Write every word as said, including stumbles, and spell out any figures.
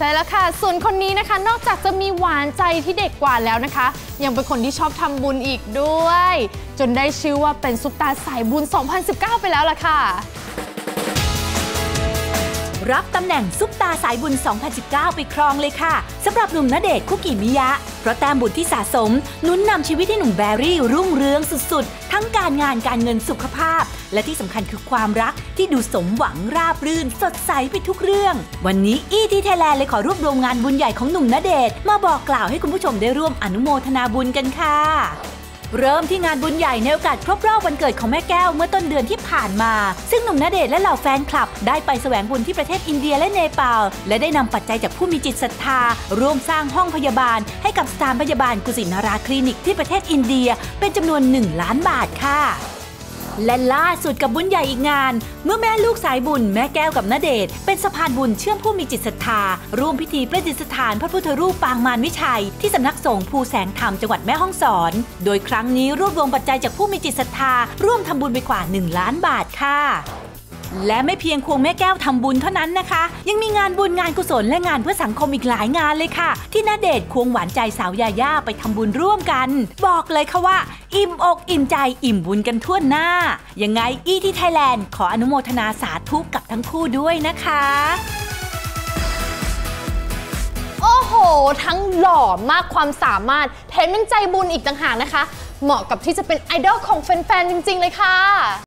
ช่แล้วค่ะส่วนคนนี้นะคะนอกจากจะมีหวานใจที่เด็กกว่าแล้วนะคะยังเป็นคนที่ชอบทำบุญอีกด้วยจนได้ชื่อว่าเป็นซุปตาสายบุญ สองพันสิบเก้า ไปแล้วล่ะค่ะรับตำแหน่งซุปตาสายบุญ สองพันสิบเก้า ไปครองเลยค่ะสำหรับหนุ่มณเดชน์ คุกิมิยะเพราะแต้มบุญที่สะสมหนุนนำชีวิตให้หนุ่มแบรี่รุ่งเรืองสุดๆทั้งการงานการเงินสุขภาพและที่สำคัญคือความรักที่ดูสมหวังราบรื่นสดใสไปทุกเรื่องวันนี้ อี ที Thailand เลยขอรวบรวมงานบุญใหญ่ของหนุ่มณเดชน์มาบอกกล่าวให้คุณผู้ชมได้ร่วมอนุโมทนาบุญกันค่ะเริ่มที่งานบุญใหญ่ในโอกาสครบรอบวันเกิดของแม่แก้วเมื่อต้นเดือนที่ผ่านมาซึ่งหนุ่มณเดชน์และเหล่าแฟนคลับได้ไปแสวงบุญที่ประเทศอินเดียและเนปาลและได้นำปัจจัยจากผู้มีจิตศรัทธาร่วมสร้างห้องพยาบาลให้กับสถานพยาบาลกุสินาราคลินิกที่ประเทศอินเดียเป็นจำนวนหนึ่งล้านบาทค่ะและล่าสุดกับบุญใหญ่อีกงานเมื่อแม่ลูกสายบุญแม่แก้วกับณเดชน์เป็นสะพานบุญเชื่อมผู้มีจิตศรัทธาร่วมพิธีประดิษฐานพระพุทธรูปปางมารวิชัยที่สำนักสงฆ์ภูแสงธรรมจังหวัดแม่ฮ่องสอนโดยครั้งนี้รวบรวมปัจจัยจากผู้มีจิตศรัทธาร่วมทำบุญไปกว่าหนึ่งล้านบาทค่ะและไม่เพียงควงแม่แก้วทำบุญเท่านั้นนะคะยังมีงานบุญงานกุศลและงานเพื่อสังคมอีกหลายงานเลยค่ะที่ณเดชน์ควงหวานใจสาวยาย่าไปทำบุญร่วมกันบอกเลยค่ะว่าอิ่มอกอิ่มใจอิ่มบุญกันทั่วหน้ายังไง อี ที Thailand ขออนุโมทนาสาธุกับทั้งคู่ด้วยนะคะโอ้โหทั้งหล่อมากความสามารถแถมยังใจบุญอีกต่างหากนะคะเหมาะกับที่จะเป็นไอดอลของแฟนๆจริงๆเลยค่ะ